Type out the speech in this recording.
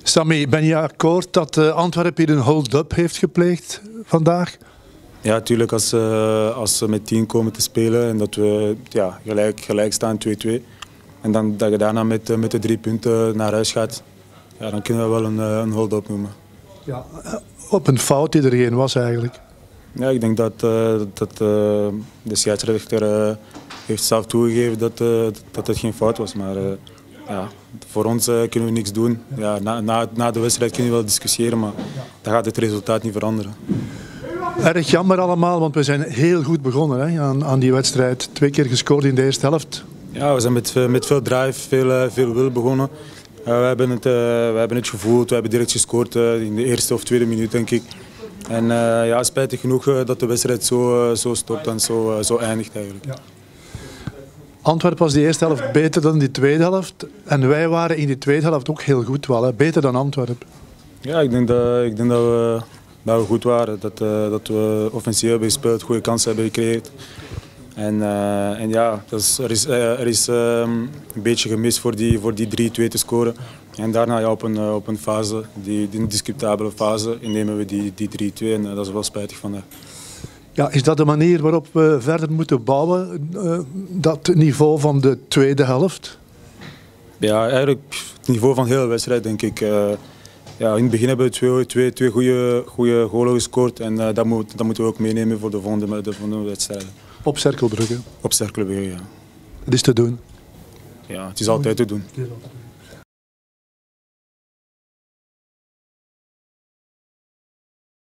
Sammy, ben je akkoord dat Antwerpen hier een hold-up heeft gepleegd vandaag? Ja, natuurlijk als ze met 10 komen te spelen en dat we gelijk staan 2-2. En dan, dat je daarna met de 3 punten naar huis gaat, ja, dan kunnen we wel een hold-up noemen. Ja, op een fout die er geen was eigenlijk. Ja, ik denk dat de scheidsrechter heeft zelf toegegeven dat het geen fout was. Maar ja, voor ons kunnen we niks doen. Ja, na de wedstrijd kun je wel discussiëren, maar dat gaat het resultaat niet veranderen. Erg jammer allemaal, want we zijn heel goed begonnen hè, aan die wedstrijd. 2 keer gescoord in de eerste helft. Ja, we zijn met veel drive, veel wil begonnen. We hebben het gevoeld, we hebben direct gescoord in de eerste of tweede minuut, denk ik. En ja, spijtig genoeg dat de wedstrijd zo stopt en zo eindigt eigenlijk. Ja. Antwerpen was die eerste helft beter dan die tweede helft. En wij waren in die tweede helft ook heel goed wel, hè? Beter dan Antwerpen. Ja, ik denk dat we goed waren. Dat we offensief hebben gespeeld, goede kansen hebben gecreëerd. En ja, er is een beetje gemist voor die 3-2 te scoren. En daarna ja, op een fase, die indiscutabele fase, nemen we die 3-2 en dat is wel spijtig vandaag. Ja, is dat de manier waarop we verder moeten bouwen, dat niveau van de tweede helft? Ja, eigenlijk het niveau van de hele wedstrijd, denk ik. Ja, in het begin hebben we twee goede goalen gescoord en dat moeten we ook meenemen voor de volgende wedstrijden. Op Cercle Brugge? Op Cercle Brugge, ja. Het is te doen? Ja, het is altijd te doen.